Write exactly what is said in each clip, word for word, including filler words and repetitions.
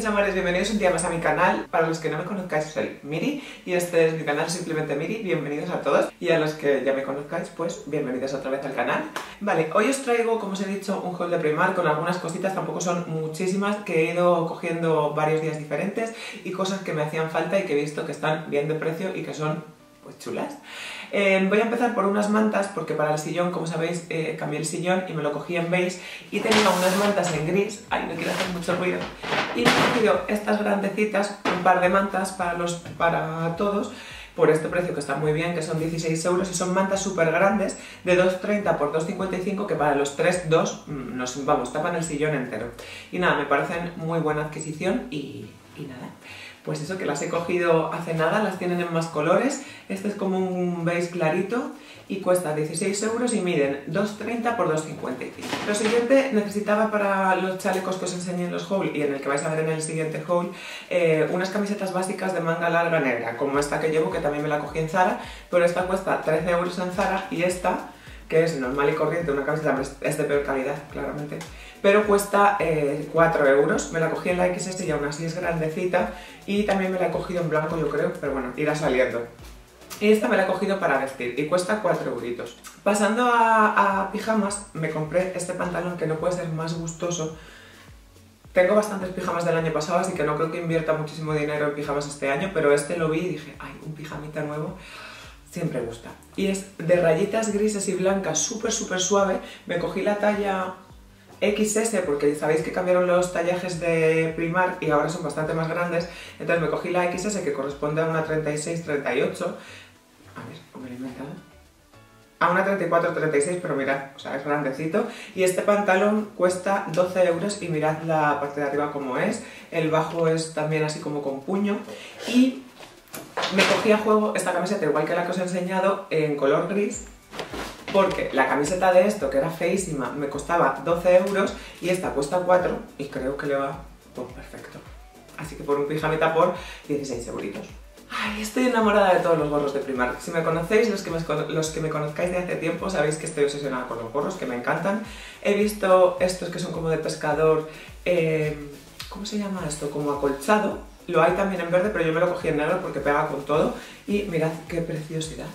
mis amores, bienvenidos un día más a mi canal. Para los que no me conozcáis, soy Miri y este es mi canal Simplemente Miri. Bienvenidos a todos, y a los que ya me conozcáis, pues bienvenidos otra vez al canal. Vale, hoy os traigo, como os he dicho, un haul de Primark con algunas cositas, tampoco son muchísimas, que he ido cogiendo varios días diferentes y cosas que me hacían falta y que he visto que están bien de precio y que son pues chulas. Eh, voy a empezar por unas mantas, porque para el sillón, como sabéis, eh, cambié el sillón y me lo cogí en beige y tenía unas mantas en gris. Ay, no quiero hacer mucho ruido. Y me he cogido estas grandecitas, un par de mantas para, los, para todos, por este precio que está muy bien, que son dieciséis euros, y son mantas súper grandes de dos treinta por dos cincuenta y cinco, que para los tres, dos, nos, vamos, tapan el sillón entero. Y nada, me parecen muy buena adquisición y, y nada. Pues eso, que las he cogido hace nada, las tienen en más colores. Este es como un beige clarito y cuesta dieciséis euros y miden dos treinta por dos cincuenta y cinco. Lo siguiente, necesitaba para los chalecos que os enseñé en los haul y en el que vais a ver en el siguiente haul, eh, unas camisetas básicas de manga larga negra, como esta que llevo, que también me la cogí en Zara, pero esta cuesta trece euros en Zara, y esta, que es normal y corriente, una camiseta es de peor calidad, claramente, pero cuesta eh, cuatro euros. Me la cogí en la equis ese y aún así es grandecita, y también me la he cogido en blanco, yo creo, pero bueno, irá saliendo. Y esta me la he cogido para vestir y cuesta cuatro euritos. Pasando a, a pijamas, me compré este pantalón que no puede ser más gustoso. Tengo bastantes pijamas del año pasado, así que no creo que invierta muchísimo dinero en pijamas este año, pero este lo vi y dije, ay, un pijamita nuevo siempre gusta. Y es de rayitas grises y blancas, súper súper suave. Me cogí la talla equis ese porque sabéis que cambiaron los tallajes de Primark y ahora son bastante más grandes, entonces me cogí la equis ese, que corresponde a una treinta y seis treinta y ocho, a ver, ¿me lo he inventado? A una treinta y cuatro treinta y seis, pero mirad, o sea, es grandecito, y este pantalón cuesta doce euros y mirad la parte de arriba como es, el bajo es también así como con puño, y me cogí a juego esta camiseta, igual que la que os he enseñado, en color gris, porque la camiseta de esto, que era feísima, me costaba doce euros y esta cuesta cuatro, y creo que le va pues, perfecto. Así que por un pijamita por dieciséis euritos. Ay, estoy enamorada de todos los gorros de Primark. Si me conocéis, los que me, los que me conozcáis de hace tiempo, sabéis que estoy obsesionada con los gorros, que me encantan. He visto estos que son como de pescador, eh, ¿cómo se llama esto? Como acolchado. Lo hay también en verde, pero yo me lo cogí en negro porque pega con todo. Y mirad qué preciosidad.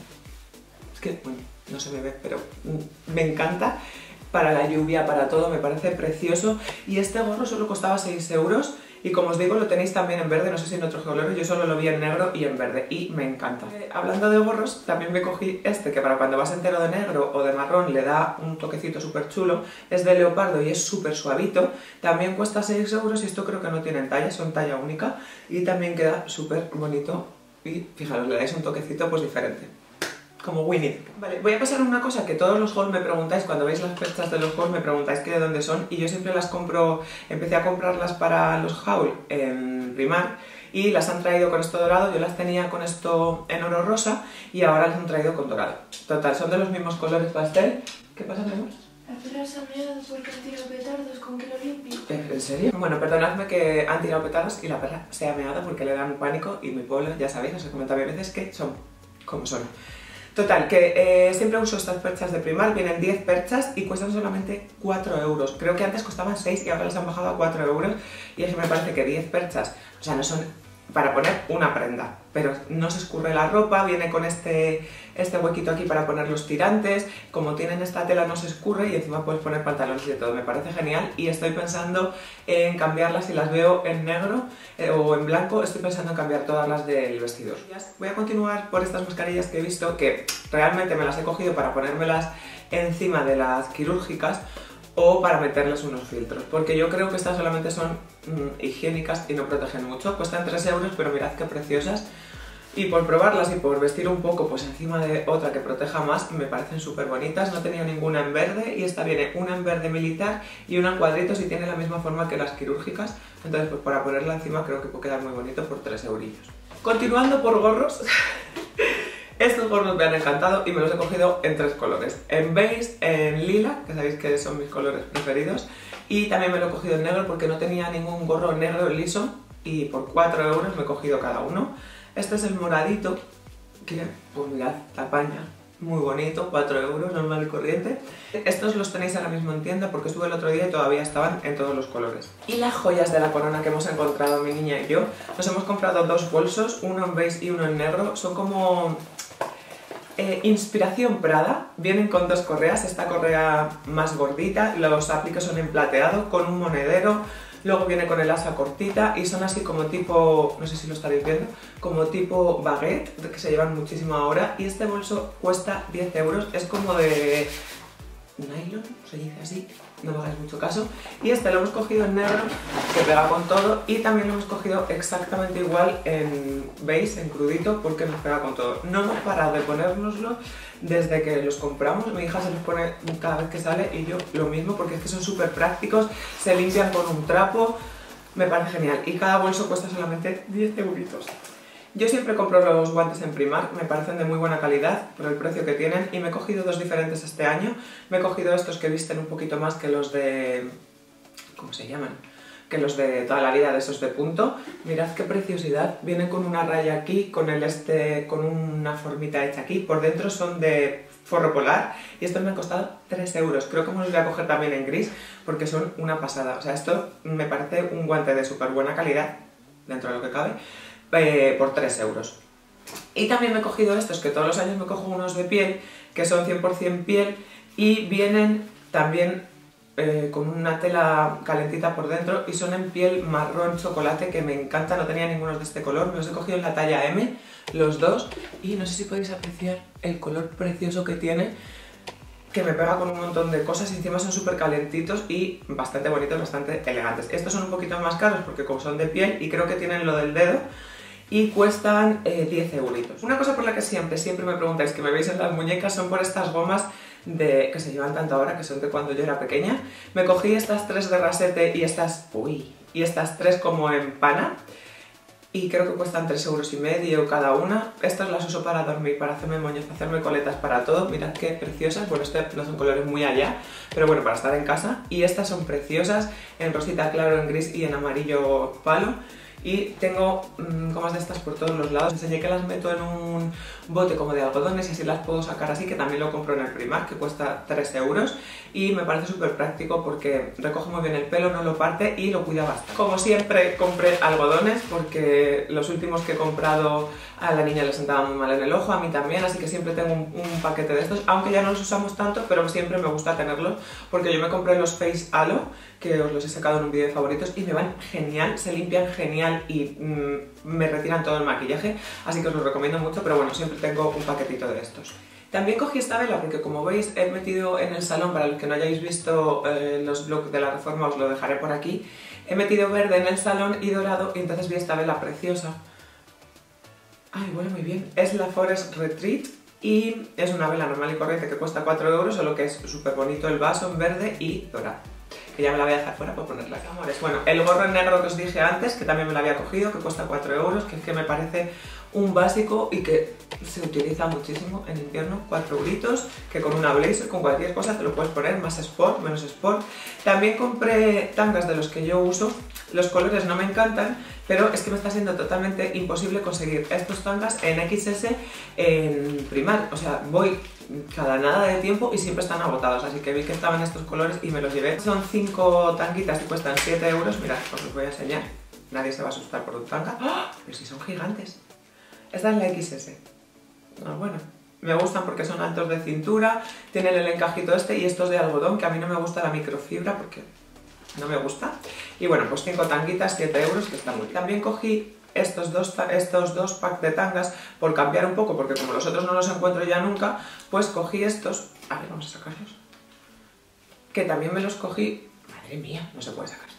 Es que, bueno, no se me ve, pero me encanta. Para la lluvia, para todo, me parece precioso. Y este gorro solo costaba seis euros. Y como os digo, lo tenéis también en verde, no sé si en otros colores, yo solo lo vi en negro y en verde, y me encanta. Eh, hablando de gorros, también me cogí este, que para cuando vas entero de negro o de marrón le da un toquecito súper chulo. Es de leopardo y es súper suavito. También cuesta seis euros y esto creo que no tienen talla, son talla única. Y también queda súper bonito y fijaros, le dais un toquecito pues diferente. Como Winnie. Vale, voy a pasar una cosa que todos los hauls me preguntáis, cuando veis las perchas de los hauls me preguntáis que de dónde son, y yo siempre las compro, empecé a comprarlas para los hauls en Primark y las han traído con esto dorado. Yo las tenía con esto en oro rosa y ahora las han traído con dorado. Total, son de los mismos colores pastel. ¿Qué pasa, mi amor? La perra se ha meado porque han tirado petardos, ¿con que lo limpio? ¿En serio? Bueno, perdonadme que han tirado petardos y la perra se ha meado porque le dan pánico, y mi pueblo, ya sabéis, os he comentado varias veces que son como son. Total, que eh, siempre uso estas perchas de Primark, vienen diez perchas y cuestan solamente cuatro euros. Creo que antes costaban seis y ahora les han bajado a cuatro euros, y es que me parece que diez perchas, o sea, no son para poner una prenda, pero no se escurre la ropa, viene con este, este huequito aquí para poner los tirantes, como tienen esta tela no se escurre y encima puedes poner pantalones y de todo. Me parece genial y estoy pensando en cambiarlas. Si las veo en negro eh, o en blanco, estoy pensando en cambiar todas las del vestidor. Voy a continuar por estas mascarillas que he visto, que realmente me las he cogido para ponérmelas encima de las quirúrgicas o para meterles unos filtros, porque yo creo que estas solamente son mmm, higiénicas y no protegen mucho. Cuestan tres euros, pero mirad qué preciosas, y por probarlas y por vestir un poco pues encima de otra que proteja más, me parecen súper bonitas. No he tenido ninguna en verde y esta viene una en verde militar y una en cuadritos y tiene la misma forma que las quirúrgicas, entonces pues para ponerla encima creo que puede quedar muy bonito por tres eurillos. Continuando por gorros. Estos gorros me han encantado y me los he cogido en tres colores, en beige, en lila, que sabéis que son mis colores preferidos, y también me lo he cogido en negro porque no tenía ningún gorro negro liso, y por cuatro euros me he cogido cada uno. Este es el moradito, que pues mirad, la paña, muy bonito, cuatro euros, normal y corriente. Estos los tenéis ahora mismo en tienda porque estuve el otro día y todavía estaban en todos los colores. Y las joyas de la corona que hemos encontrado mi niña y yo, nos hemos comprado dos bolsos, uno en beige y uno en negro. Son como eh, inspiración Prada, vienen con dos correas, esta correa más gordita, los apliques son en plateado con un monedero. Luego viene con el asa cortita y son así como tipo, no sé si lo estaréis viendo, como tipo baguette, que se llevan muchísimo ahora. Y este bolso cuesta diez euros, es como de nylon, se dice así, no me hagáis mucho caso. Y este lo hemos cogido en negro, que pega con todo, y también lo hemos cogido exactamente igual en beige, en crudito, porque nos pega con todo. No hemos parado de ponérnoslo desde que los compramos. Mi hija se los pone cada vez que sale y yo lo mismo, porque es que son súper prácticos, se limpian con un trapo, me parece genial. Y cada bolso cuesta solamente diez euritos. Yo siempre compro los guantes en Primark, me parecen de muy buena calidad por el precio que tienen, y me he cogido dos diferentes este año. Me he cogido estos que visten un poquito más que los de... ¿cómo se llaman? Que los de toda la vida, de esos de punto. Mirad qué preciosidad, vienen con una raya aquí, con el este, con una formita hecha aquí, por dentro son de forro polar, y estos me han costado tres euros. Creo que me los voy a coger también en gris porque son una pasada. O sea, esto me parece un guante de súper buena calidad, dentro de lo que cabe, eh, por tres euros. Y también me he cogido estos, que todos los años me cojo unos de piel, que son cien por cien piel, y vienen también Eh, con una tela calentita por dentro, y son en piel marrón chocolate, que me encanta. No tenía ninguno de este color, me los he cogido en la talla eme, los dos, y no sé si podéis apreciar el color precioso que tiene, que me pega con un montón de cosas, y encima son súper calentitos y bastante bonitos, bastante elegantes. Estos son un poquito más caros porque como son de piel, y creo que tienen lo del dedo, y cuestan eh, diez euritos. Una cosa por la que siempre, siempre me preguntáis, que me veis en las muñecas, son por estas gomas de, que se llevan tanto ahora, que son de cuando yo era pequeña. Me cogí estas tres de rasete y estas, uy, y estas tres como en pana, y creo que cuestan tres euros y medio cada una. Estas las uso para dormir, para hacerme moños, para hacerme coletas, para todo. Mirad qué preciosas. Bueno, estas no son colores muy allá, pero bueno, para estar en casa. Y estas son preciosas, en rosita claro, en gris y en amarillo palo. Y tengo mmm, gomas de estas por todos los lados. Os enseñé que las meto en un bote como de algodones y así las puedo sacar así, que también lo compro en el Primark, que cuesta tres euros, y me parece súper práctico porque recoge muy bien el pelo, no lo parte y lo cuida bastante. Como siempre compré algodones porque los últimos que he comprado a la niña le sentaban muy mal en el ojo, a mí también, así que siempre tengo un, un paquete de estos, aunque ya no los usamos tanto, pero siempre me gusta tenerlos porque yo me compré los Face Alo, que os los he sacado en un vídeo de favoritos, y me van genial, se limpian genial y mmm, me retiran todo el maquillaje, así que os los recomiendo mucho. Pero bueno, siempre tengo un paquetito de estos. También cogí esta vela porque, como veis, he metido en el salón, para los que no hayáis visto eh, los vlogs de la reforma, os lo dejaré por aquí, he metido verde en el salón y dorado, y entonces vi esta vela preciosa. Ay, huele muy bien. Es la Forest Retreat y es una vela normal y corriente que cuesta cuatro euros, solo que es súper bonito el vaso en verde y dorado, que ya me la voy a dejar fuera para ponerla aquí. Amores, bueno, el gorro en negro que os dije antes, que también me lo había cogido, que cuesta cuatro euros, que es que me parece un básico y que se utiliza muchísimo en invierno. Cuatro euritos, que con una blazer, con cualquier cosa te lo puedes poner, más sport, menos sport. También compré tangas de los que yo uso. Los colores no me encantan, pero es que me está siendo totalmente imposible conseguir estos tangas en equis ese en Primark. O sea, voy cada nada de tiempo y siempre están agotados, así que vi que estaban estos colores y me los llevé. Son cinco tanguitas y cuestan siete euros. Mirad, os los voy a enseñar. Nadie se va a asustar por un tanga. ¡Oh! Pero si son gigantes. Esta es la equis ese. Ah, bueno, me gustan porque son altos de cintura, tienen el encajito este, y estos de algodón, que a mí no me gusta la microfibra porque no me gusta. Y bueno, pues cinco tanguitas, siete euros, que está muy bien. También cogí estos dos, estos dos packs de tangas por cambiar un poco, porque como los otros no los encuentro ya nunca, pues cogí estos. A ver, vamos a sacarlos. Que también me los cogí. Madre mía, no se puede sacar.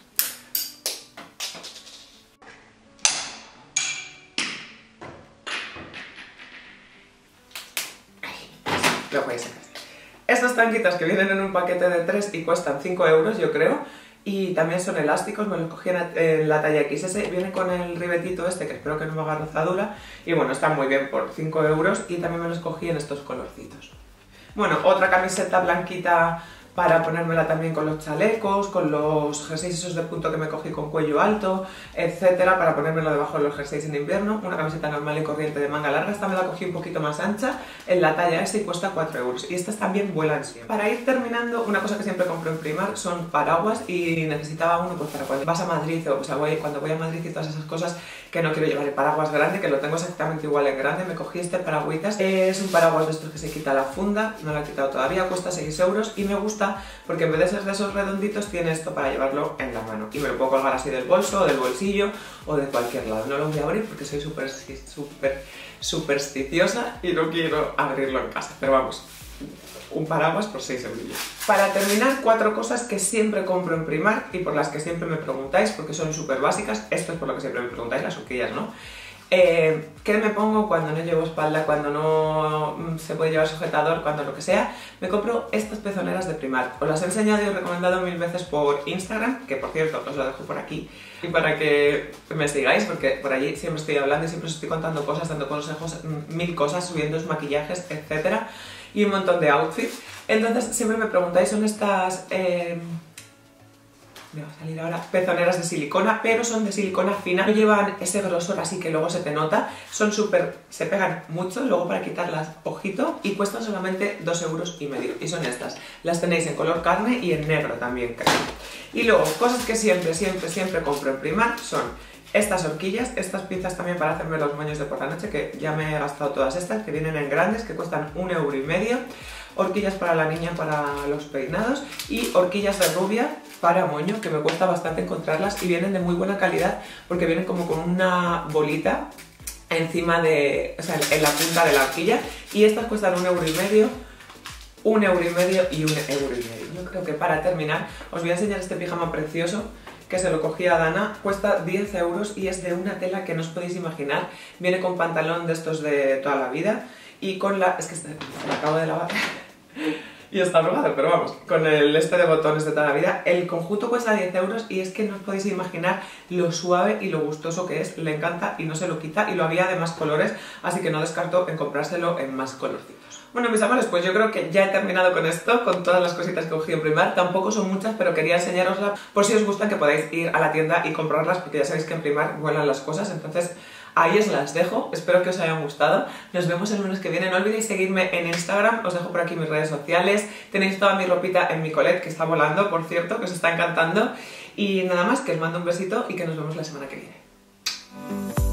Lo podéis sacar. Estos tanquitas que vienen en un paquete de tres y cuestan cinco euros, yo creo, y también son elásticos, me los cogí en la talla equis ese, vienen con el ribetito este, que espero que no me haga rozadura, y bueno, están muy bien por cinco euros, y también me los cogí en estos colorcitos. Bueno, otra camiseta blanquita para ponérmela también con los chalecos, con los jerseys esos de punto que me cogí con cuello alto, etcétera, para ponérmelo debajo de los jerseys en invierno. Una camiseta normal y corriente de manga larga, esta me la cogí un poquito más ancha, en la talla S y cuesta cuatro euros. Y estas también vuelan siempre. Para ir terminando, una cosa que siempre compro en Primark son paraguas y necesitaba uno pues para cuando vas a Madrid o, o sea, voy, cuando voy a Madrid y todas esas cosas que no quiero llevar el paraguas grande, que lo tengo exactamente igual en grande. Me cogí este paragüitas, es un paraguas de estos que se quita la funda, no lo he quitado todavía, cuesta seis euros y me gusta porque en vez de ser de esos redonditos tiene esto para llevarlo en la mano y me lo puedo colgar así del bolso, o del bolsillo o de cualquier lado. No lo voy a abrir porque soy súper súper supersticiosa y no quiero abrirlo en casa, pero vamos, un paraguas por seis euros. Para terminar, cuatro cosas que siempre compro en Primark y por las que siempre me preguntáis porque son súper básicas. Esto es por lo que siempre me preguntáis, las horquillas, ¿no? Eh, ¿Qué me pongo cuando no llevo espalda, cuando no se puede llevar sujetador, cuando lo que sea? Me compro estas pezoneras de Primark. Os las he enseñado y os he recomendado mil veces por Instagram, que por cierto os lo dejo por aquí, y para que me sigáis, porque por allí siempre estoy hablando y siempre os estoy contando cosas, dando consejos, mil cosas, subiendo maquillajes, etcétera, y un montón de outfits. Entonces siempre me preguntáis, son estas... Eh, me va a salir ahora, pezoneras de silicona, pero son de silicona fina, no llevan ese grosor así que luego se te nota, son súper, se pegan mucho, luego para quitarlas, ojito, y cuestan solamente dos euros y medio, y son estas, las tenéis en color carne y en negro también, creo. Y luego, cosas que siempre, siempre, siempre compro en Primark son estas horquillas, estas pinzas también para hacerme los moños de por la noche, que ya me he gastado todas estas, que vienen en grandes, que cuestan un euro y medio, horquillas para la niña para los peinados y horquillas de rubia para moño, que me cuesta bastante encontrarlas y vienen de muy buena calidad porque vienen como con una bolita encima de, o sea, en la punta de la horquilla, y estas cuestan un euro y medio, un euro y medio y un euro y medio. Yo creo que para terminar os voy a enseñar este pijama precioso que se lo cogí a Dana, cuesta diez euros y es de una tela que no os podéis imaginar. Viene con pantalón de estos de toda la vida y con la... es que este, lo acabo de lavar y está arrugado, pero vamos, con el este de botones de toda la vida. El conjunto cuesta diez euros y es que no os podéis imaginar lo suave y lo gustoso que es. Le encanta y no se lo quita, y lo había de más colores, así que no descarto en comprárselo en más colorcitos. Bueno, mis amores, pues yo creo que ya he terminado con esto, con todas las cositas que cogí en Primark. Tampoco son muchas, pero quería enseñaroslas por si os gustan, que podáis ir a la tienda y comprarlas, porque ya sabéis que en Primark vuelan las cosas. Entonces ahí os las dejo, espero que os hayan gustado. Nos vemos el lunes que viene. No olvidéis seguirme en Instagram, os dejo por aquí mis redes sociales. Tenéis toda mi ropita en mi colet, que está volando, por cierto, que os está encantando. Y nada más, que os mando un besito y que nos vemos la semana que viene.